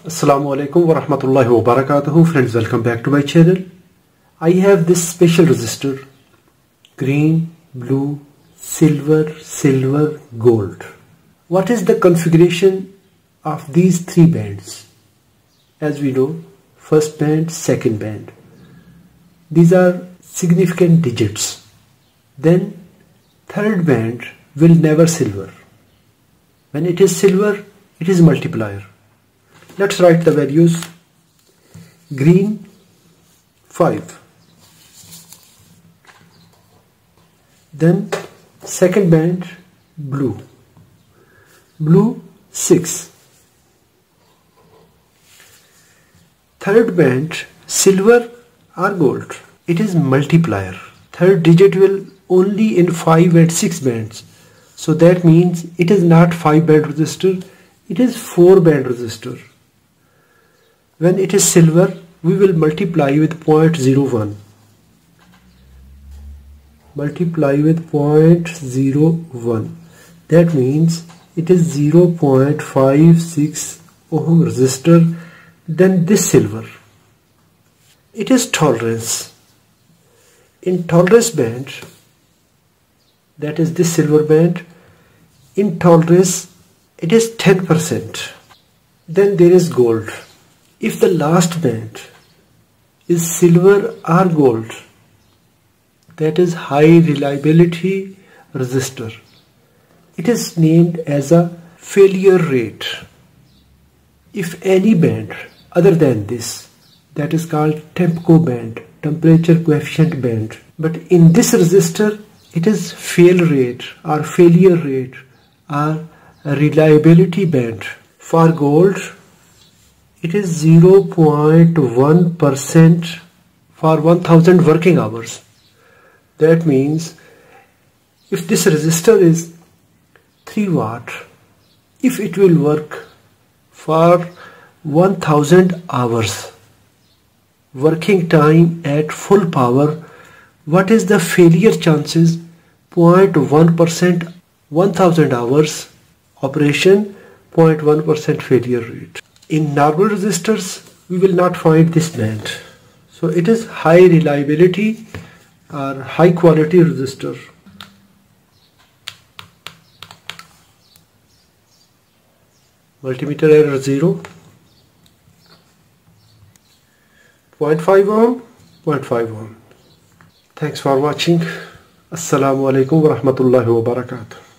Assalamu alaikum wa rahmatullahi wa barakatuhu. Friends, welcome back to my channel. I have this special resistor, green, blue, silver, gold. What is the configuration of these three bands? As we know, first band, second band. These are significant digits. Then third band will never silver. When it is silver, it is multiplier. Let's write the values. Green 5. Then second band blue. Blue 6. Third band silver or gold. It is multiplier. Third digit will only in 5 and 6 bands. So that means it is not 5 band resistor, it is 4 band resistor. When it is silver, we will multiply with 0.01. Multiply with 0.01. That means it is 0.56 ohm resistor. Then this silver. It is tolerance. In tolerance band, that is this silver band, in tolerance it is 10%. Then there is gold. If the last band is silver or gold, that is high reliability resistor. It is named as a failure rate. If any band other than this, that is called TEMPCO band, temperature coefficient band. But in this resistor, it is fail rate or failure rate or reliability band. For gold, it is 0.1% for 1000 working hours. That means if this resistor is 3 watt, if it will work for 1000 hours working time at full power, what is the failure chances? 0.1%, 1000 hours operation, 0.1% failure rate. In normal resistors, we will not find this band. So it is high reliability or high quality resistor. Multimeter error 0. 0.5 ohm, 0.5 ohm. Thanks for watching. Assalamu alaikum wa rahmatullahi wa barakatuh.